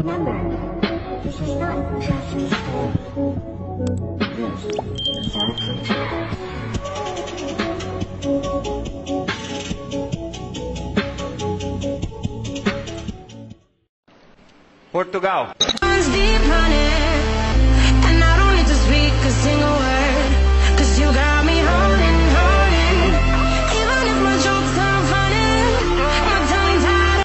Remember, this is not traffic school. This is actually Portugal. And I don't need to speak a single word, 'cause you got me holding. Even if my jokes aren't funny, my tongue's tied.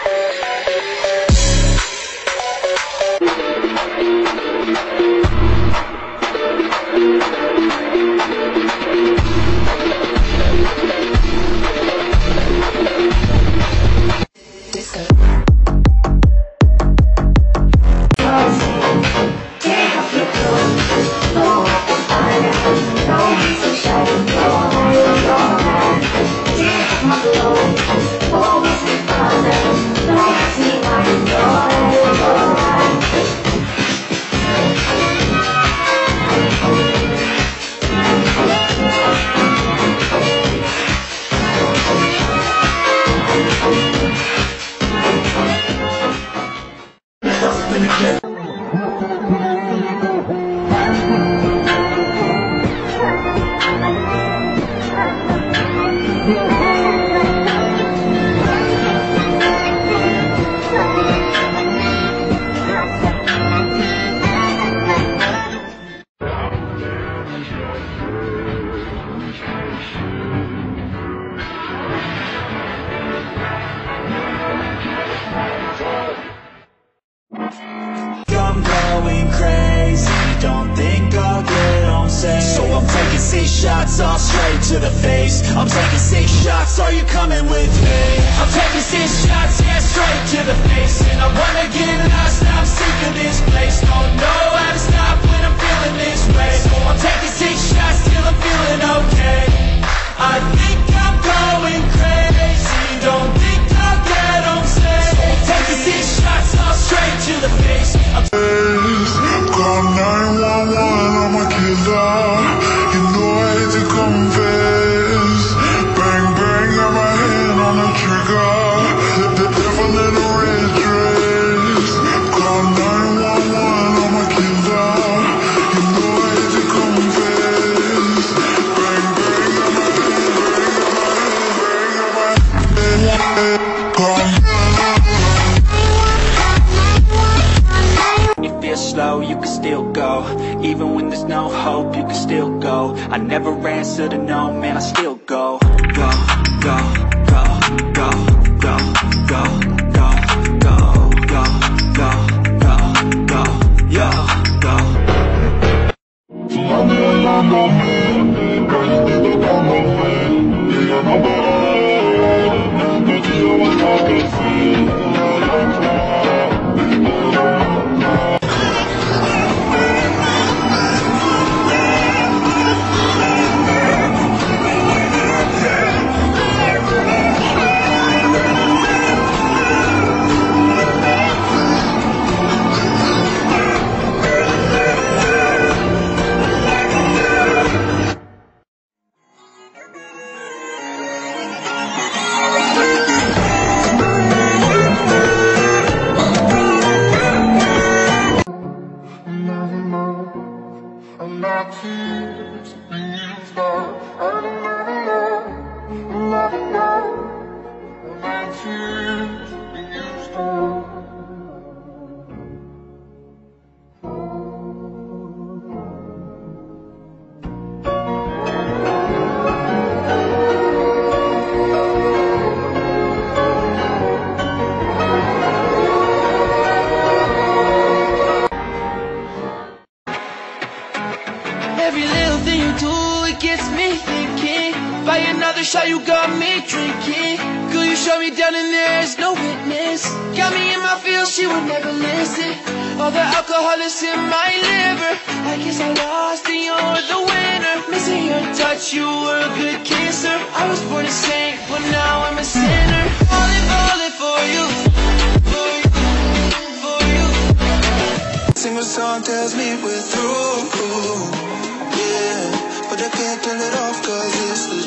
I'm going crazy, don't think I'll get on safe. So I'm taking 6 shots all straight to the face. I'm taking 6 shots, are you coming with me? I'm taking 6 shots, yeah, straight to the face. And I wanna get lost, I'm sick of this place. Don't know how to stop when I'm feeling this way. So I'm taking 6 shots till I'm feeling okay. I think I'm going crazy, don't think I'll get on safe. So I'm taking 6 shots all straight to the face. Call 911, I'm a killer. You know I hate to confess. Bang, bang, got my hand on the trigger. The devil in a red dress. Call 911, I'm a killer. You know I hate to confess. Bang, bang, got my hand, got my hand. Call slow, you can still go. Even when there's no hope, you can still go. I never answer to no, man, I still go. Go, go, go, go, go, go, go, go, go, go, go, go, yo, go. Every little thing you do, it gets me thinking. By another shot, you got me drinking. Girl, you shut me down and there's no witness. Got me in my feels, she would never listen. All the alcohol is in my liver. I guess I lost and you're the winner. Missing your touch, you were a good kisser. I was born a saint, but now I'm a sinner. Falling for you, for you, for you. Single song tells me we're through. But I can't turn it off 'cause it's the